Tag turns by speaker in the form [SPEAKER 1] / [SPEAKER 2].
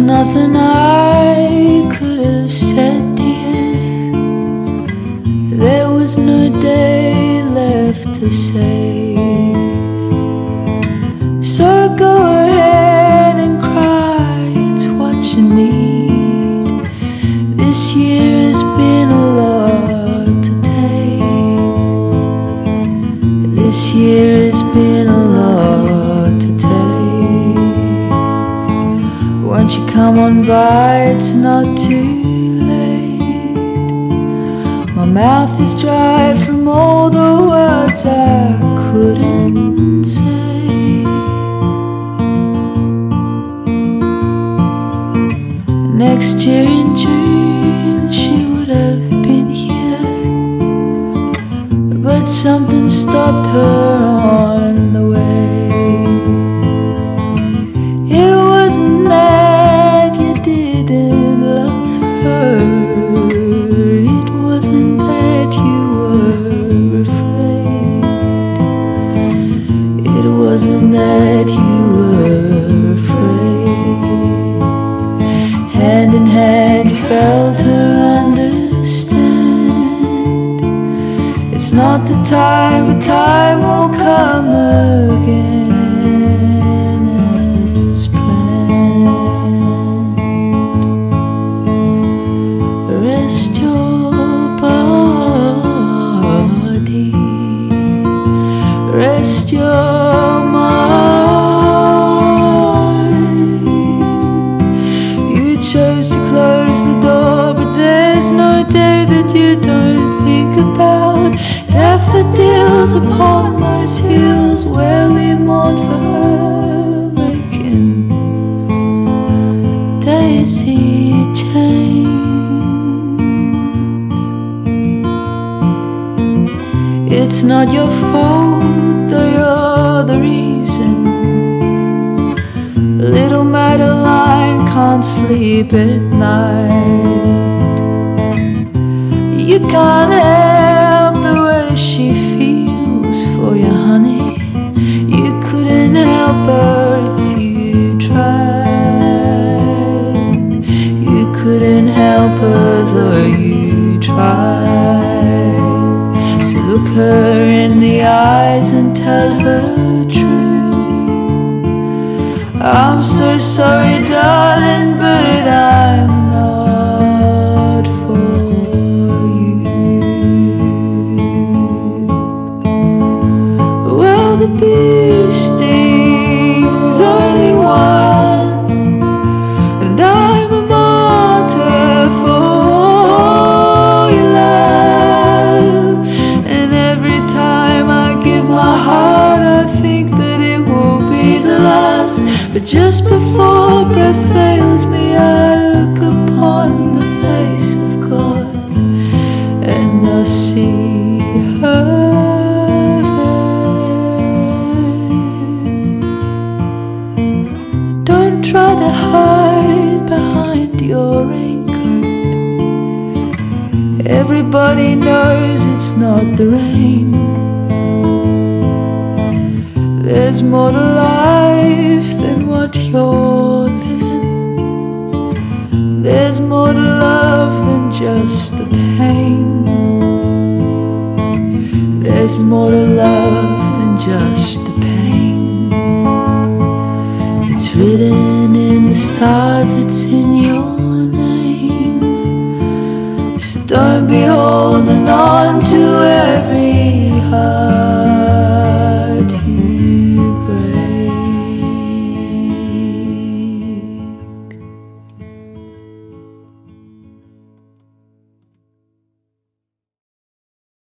[SPEAKER 1] nothing I could have said to you. There was no day left to save. So go ahead and cry, it's what you need. This year has been a lot to take. This year has been a lot to take. Won't you come on by, it's not too late. My mouth is dry from all the words I couldn't say. Next year in June she would have been here, but something stopped her on the way. It wasn't that you didn't love her, it wasn't that you were afraid, it wasn't that you were afraid. Hand in hand you felt her understand. It's not the time, but time will come again as planned. Rest your body, rest your mind. You chose to close the door, but there's no day that you don't think about daffodils upon those hills where we mourn for her, making daisy chains. It's not your fault, though you're the reason. Little Madeline can't sleep at night. You can't help the way she feels for you, honey. You couldn't help her if you tried. You couldn't help her though you tried. So look her in the eyes and tell her true. I'm so sorry, darling, but I'm not for you. Well, the bee stings only once, and I'm a martyr for your love. And every time I give my heart, I think that it will be the last. But just before breath fails me, I look upon the face of God, and I see her there. Don't try to hide behind your raincoat. Everybody knows it's not the rain. There's more to life than what you're living. There's more to love than just the pain. There's more to love than just the pain. It's written